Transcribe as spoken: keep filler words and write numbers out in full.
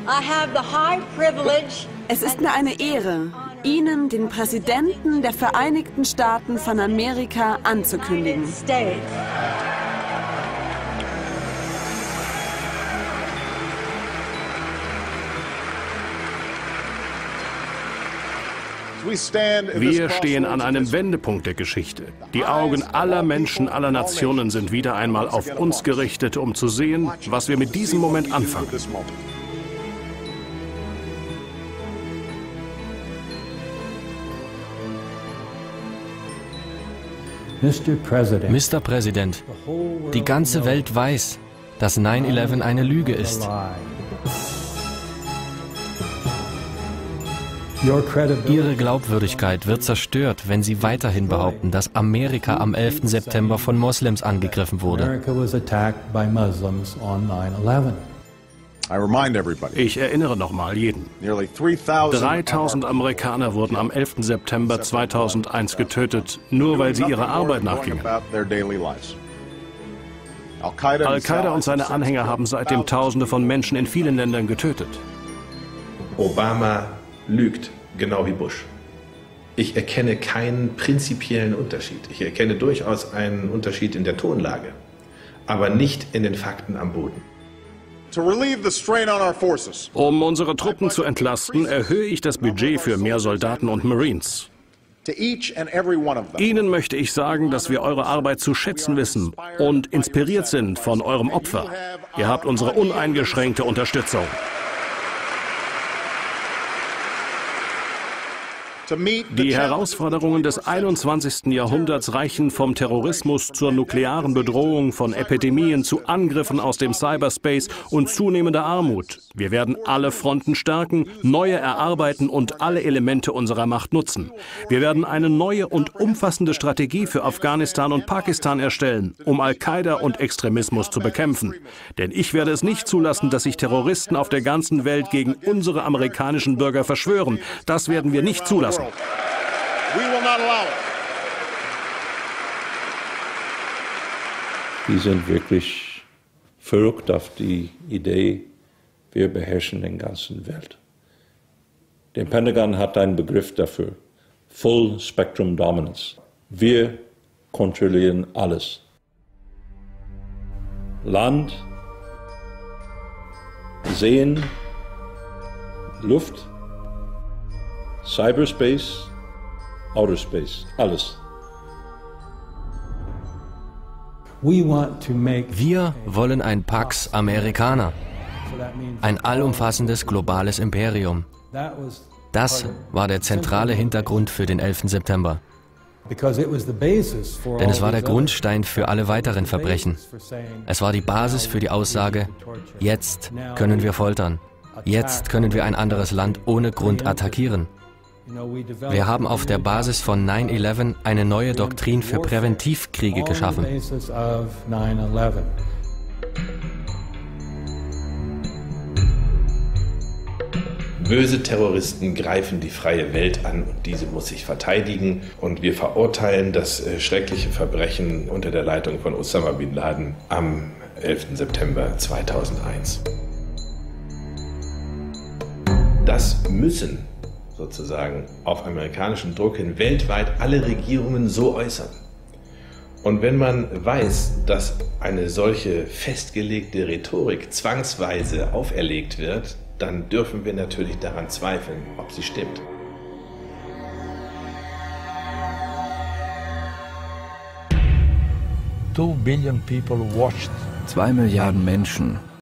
Es ist mir eine Ehre, Ihnen, den Präsidenten der Vereinigten Staaten von Amerika, anzukündigen. Wir stehen an einem Wendepunkt der Geschichte. Die Augen aller Menschen, aller Nationen sind wieder einmal auf uns gerichtet, um zu sehen, was wir mit diesem Moment anfangen. Mister Präsident, die ganze Welt weiß, dass neun elf eine Lüge ist. Ihre Glaubwürdigkeit wird zerstört, wenn Sie weiterhin behaupten, dass Amerika am elften September von Moslems angegriffen wurde. Ich erinnere nochmal jeden. dreitausend Amerikaner wurden am elften September zweitausendeins getötet, nur weil sie ihrer Arbeit nachgingen. Al-Qaida und seine Anhänger haben seitdem Tausende von Menschen in vielen Ländern getötet. Obama lügt, genau wie Bush. Ich erkenne keinen prinzipiellen Unterschied. Ich erkenne durchaus einen Unterschied in der Tonlage, aber nicht in den Fakten am Boden. Um unsere Truppen zu entlasten, erhöhe ich das Budget für mehr Soldaten und Marines. Ihnen möchte ich sagen, dass wir eure Arbeit zu schätzen wissen und inspiriert sind von eurem Opfer. Ihr habt unsere uneingeschränkte Unterstützung. Die Herausforderungen des einundzwanzigsten Jahrhunderts reichen vom Terrorismus zur nuklearen Bedrohung, von Epidemien zu Angriffen aus dem Cyberspace und zunehmender Armut. Wir werden alle Fronten stärken, neue erarbeiten und alle Elemente unserer Macht nutzen. Wir werden eine neue und umfassende Strategie für Afghanistan und Pakistan erstellen, um Al-Qaida und Extremismus zu bekämpfen. Denn ich werde es nicht zulassen, dass sich Terroristen auf der ganzen Welt gegen unsere amerikanischen Bürger verschwören. Das werden wir nicht zulassen. Die sind wirklich verrückt auf die Idee, wir beherrschen den ganzen Welt. Der Pentagon hat einen Begriff dafür, Full Spectrum Dominance. Wir kontrollieren alles. Land, Seen, Luft, Cyberspace, Outer Space, alles. Wir wollen ein Pax Americana, ein allumfassendes globales Imperium. Das war der zentrale Hintergrund für den elften September. Denn es war der Grundstein für alle weiteren Verbrechen. Es war die Basis für die Aussage, jetzt können wir foltern. Jetzt können wir ein anderes Land ohne Grund attackieren. Wir haben auf der Basis von neun elf eine neue Doktrin für Präventivkriege geschaffen. Böse Terroristen greifen die freie Welt an und diese muss sich verteidigen. Und wir verurteilen das äh, schreckliche Verbrechen unter der Leitung von Osama bin Laden am elften September zweitausendeins. Das müssen sozusagen auf amerikanischen Druck hin weltweit alle Regierungen so äußern. Und wenn man weiß, dass eine solche festgelegte Rhetorik zwangsweise auferlegt wird, dann dürfen wir natürlich daran zweifeln, ob sie stimmt. Zwei Milliarden Menschen